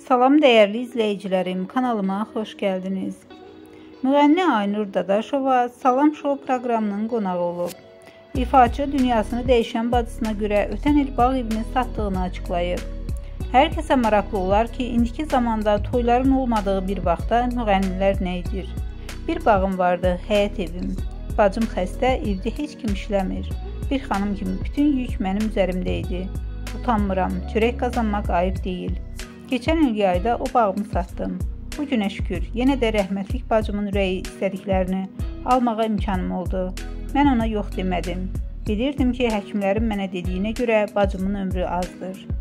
Salam dəyərli izləyicilərim, kanalıma xoş gəldiniz. Müğənni Aynur Dadaşova Salam Show proqramının qonağı olub. İfaçı dünyasını dəyişən bacısına görə ötən il bağ evini satdığını açıqlayıb. Hər kəsə maraqlı olar ki, indiki zamanda toyların olmadığı bir vaxtda müğənnilər nə edir? Bir bağım vardı, həyət evim. Bacım xəstə, evdə heç kim işləmir. Bir xanım kimi bütün yük mənim üzərimdə idi. Utanmıram, çörək qazanmaq ayıb deyil. Keçən il yayda o bağımı satdım. Bu günə şükür, yenə də rəhmətlik bacımın ürəyi istədiklərini almağa imkanım oldu. Mən ona yox demədim. Bilirdim ki, həkimlərin mənə dediyinə görə bacımın ömrü azdır.